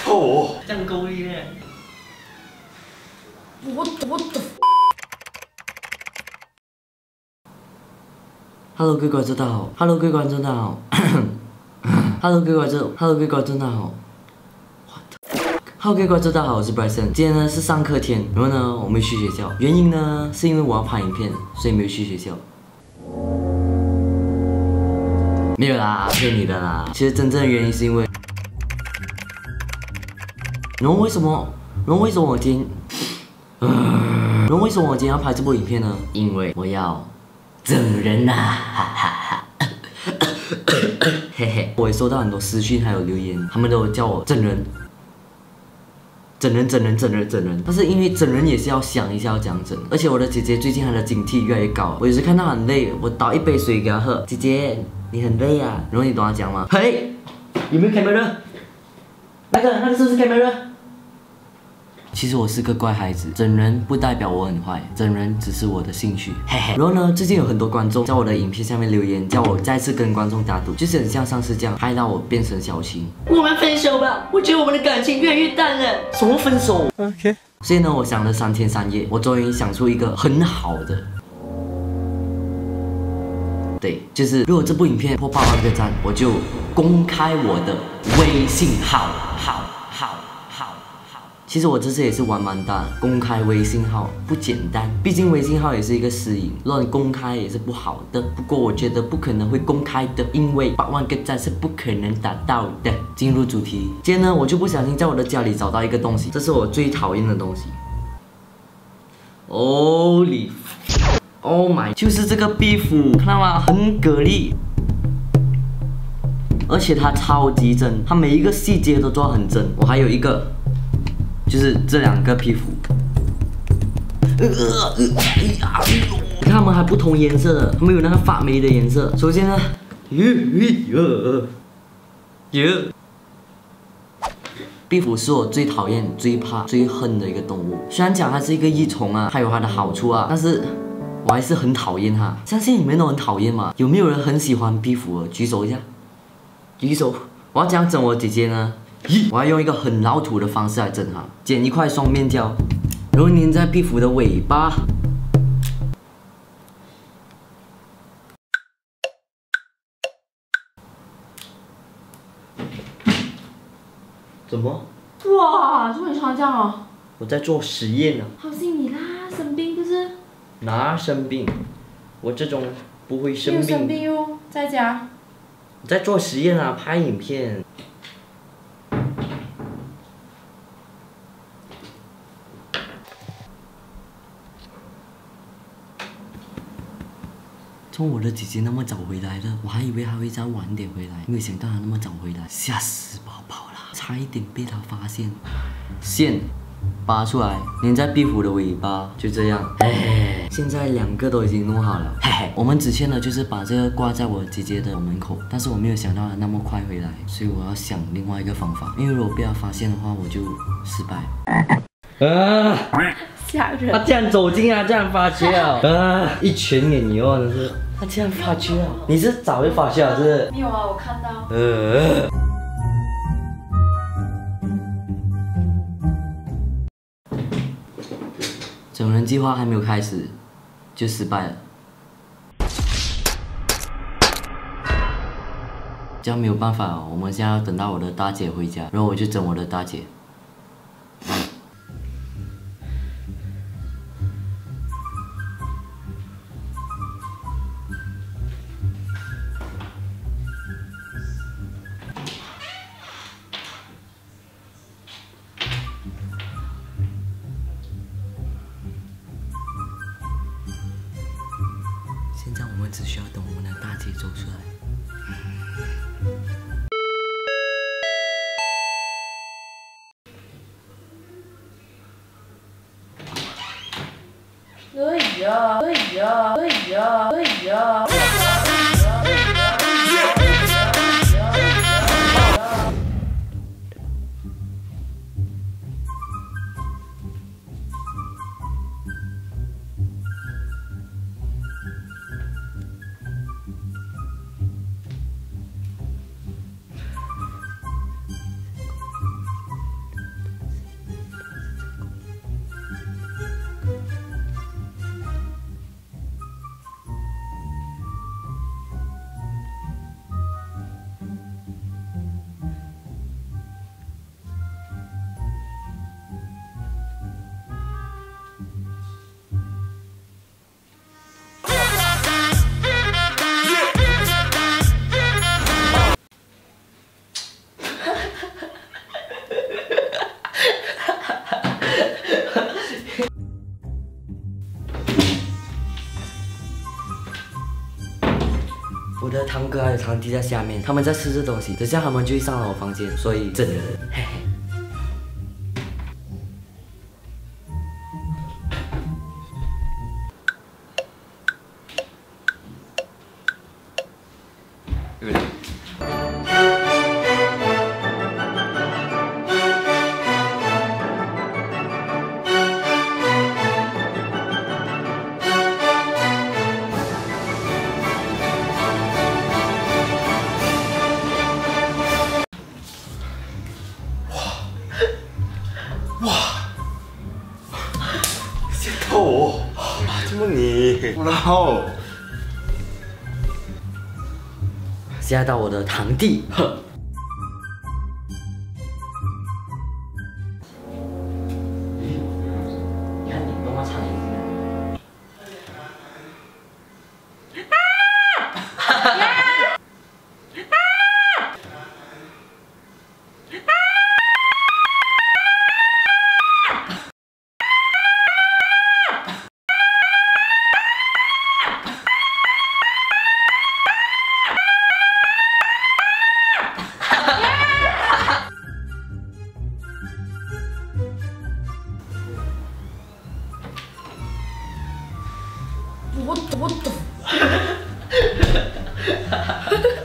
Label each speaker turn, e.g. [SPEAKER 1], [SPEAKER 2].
[SPEAKER 1] 臭，这样够力嘞！
[SPEAKER 2] 我的。
[SPEAKER 1] Hello， 各位观众大家好。Hello， 各位观众大家好。Hello， 各位观众，各位观众大家好。Hello， 各位观众大家好，我是 Bryson。今天呢是上课天，然后呢我没去学校，原因呢是因为我要拍影片，所以没有去学校。没有啦，骗你的啦。其实真正的原因是因为，然后为什么我今天要拍这部影片呢？因为我要整人呐、哈哈哈。嘿嘿，我也收到很多私讯还有留言，他们都叫我整人。整人，但是因为整人也是要想一下要怎样整，而且我的姐姐最近她的警惕越来越高，我有时看到很累，我倒一杯水给她喝，姐姐你很累啊，然后你懂她讲吗？嘿，有没有 camera？ 那个是不是 camera？ 其实我是个乖孩子，整人不代表我很坏，整人只是我的兴趣，嘿嘿。然后呢，最近有很多观众在我的影片下面留言，叫我再次跟观众打赌，就是很像上次这样，害到我变成小青。我们分手吧，我觉得我们的感情越来越淡了。什么分手 ？OK。所以呢，我想了3天3夜，我终于想出一个很好的。对，就是如果这部影片破8万个赞，我就公开我的微信号。其实我这次也是玩蛮大，公开微信号不简单，毕竟微信号也是一个私隐，乱公开也是不好的。不过我觉得不可能会公开的，因为8万个赞是不可能达到的。进入主题，今天呢，我就不小心在我的家里找到一个东西，这是我最讨厌的东西。Holy Oh my， 就是这个壁虎，看到吗？很蛤蜊，而且它超级真，它每一个细节都做得很真。我还有一个。就是这2个皮肤，你看它们还不同颜色的，它们有那个发霉的颜色。首先呢，壁虎是我最讨厌、最怕、最恨的一个动物。虽然讲它是一个益虫啊，它有它的好处啊，但是我还是很讨厌它。相信你们都很讨厌嘛？有没有人很喜欢壁虎的？举手一下，举手。我要怎样整我姐姐呢？我要用一个很老土的方式来整它，剪一块双面胶，然后粘在壁虎的尾巴。怎么？
[SPEAKER 2] 哇，怎么你穿这样哦？
[SPEAKER 1] 我在做实验呢。
[SPEAKER 2] 好心你啦，生病不是？
[SPEAKER 1] 哪生病？我这种不会生病。
[SPEAKER 2] 没有生病哦，在家。
[SPEAKER 1] 我在做实验啊，拍影片。从我的姐姐那么早回来的，我还以为她会再晚点回来，没有想到她那么早回来，吓死宝宝了，差一点被她发现。线拔出来，粘在壁虎的尾巴，就这样。嘿嘿，现在2个都已经弄好了。嘿嘿，我们之前呢就是把这个挂在我姐姐的门口，但是我没有想到她那么快回来，所以我要想另外一个方法，因为如果被她发现的话，我就失败。
[SPEAKER 2] 吓人！
[SPEAKER 1] 他竟然走进来，竟然发觉了！一拳给你哦，真是！他竟然发觉了，你是早就发觉了是不是？
[SPEAKER 2] 没有啊，我看到。
[SPEAKER 1] 整人计划还没有开始，就失败了。这样没有办法哦，我们现在要等到我的大姐回家，然后我就整我的大姐。现在我们只需要等我们的大姐走出来。
[SPEAKER 2] 哎呀！
[SPEAKER 1] 我的堂哥还有堂弟在下面，他们在吃这东西，等下他们就会上了我房间，所以整人，嘿嘿。
[SPEAKER 3] 吓到我！怎么你？然后
[SPEAKER 1] 吓到我的堂弟，呵。你看你多么苍蝇。
[SPEAKER 2] 我。